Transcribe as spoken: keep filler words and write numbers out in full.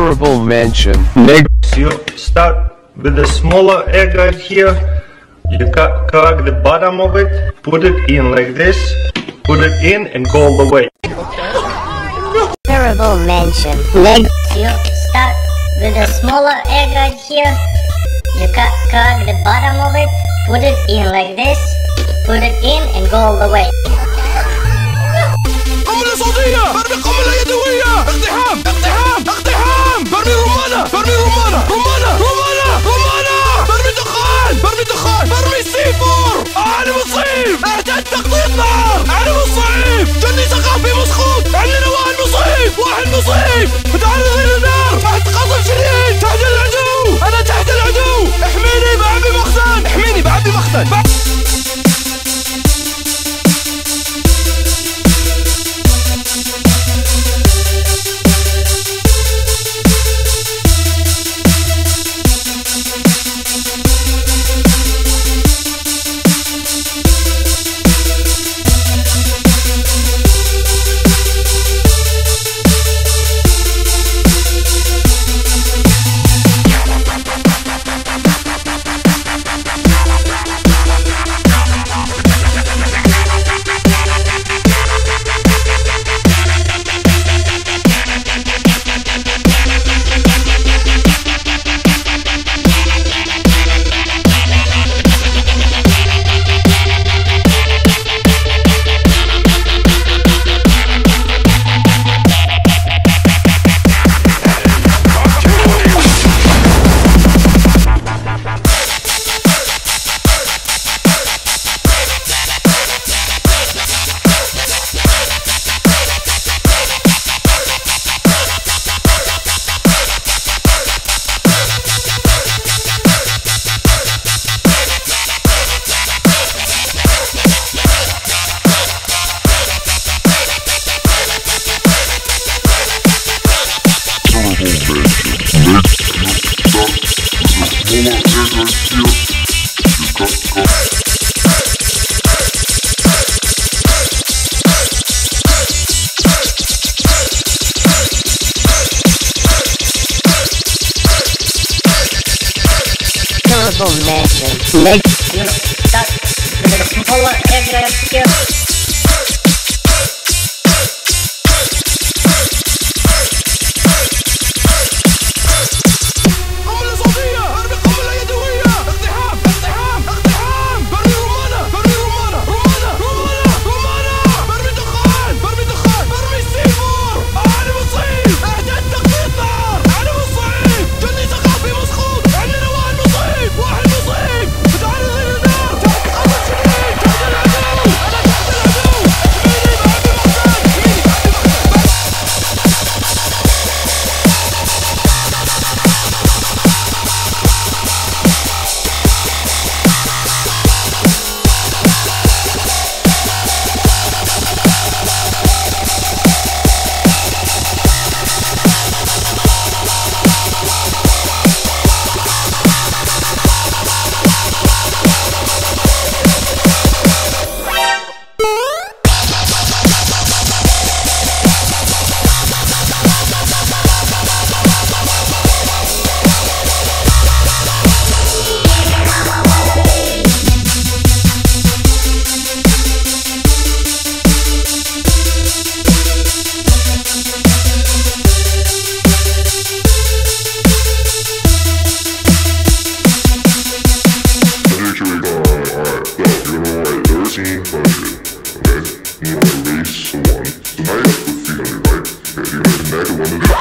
Terrible mansion. You start with a smaller egg right here. You cut, crack the bottom of it, put it in like this, put it in and go all the way. Terrible mansion. Next, you start with a smaller egg right here. You cut, crack the bottom of it, put it in like this, put it in and go all the way. قنبلة صوتية! برمي قنبلة يدوية! اقتحام! اقتحام! اقتحام! برمي رمانة! برمي رمانة! رمانة! رمانة! رمانة! برمي دخان! برمي دخان! برمي سيفور! أنا مصيب! اعتاد تقطيع نار! أنا مصيب! جندي ثقافي مسخوط! عندنا واحد مصيب! واحد مصيب! متعرض للنار! تحت قصف شديد! تحت العدو! أنا تحت العدو! احميني بعبي مخزن! احميني بعبي مخزن! Terrible mansion. Next, you start with a smaller egg right here. Tonight, with Phearnix, right? Yeah, you know, tonight, one of the